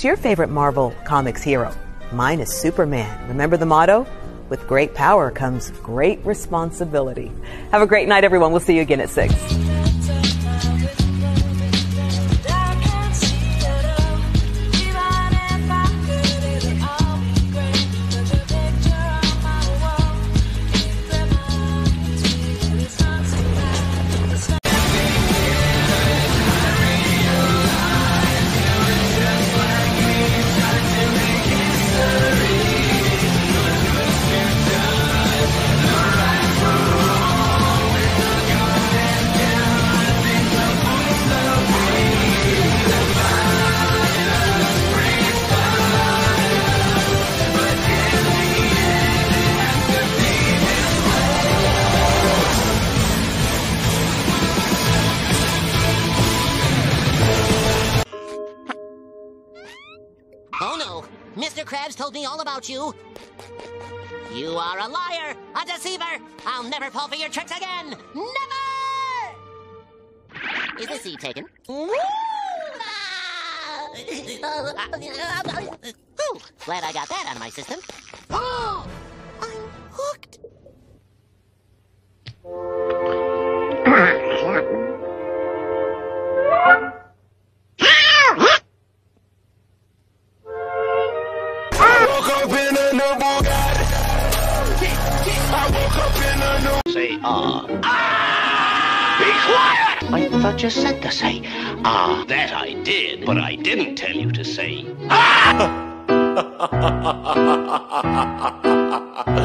Who's your favorite Marvel Comics hero? Mine is Superman. Remember the motto? With great power comes great responsibility. Have a great night, everyone. We'll see you again at 6. Oh no, Mr. Krabs told me all about you. You are a liar, a deceiver. I'll never fall for your tricks again. Never! Is the seed taken? Ooh, glad I got that out of my system. Oh, I'm hooked. Say ah. Ah! Be quiet! I thought you said to say ah. That I did, but I didn't tell you to say ah!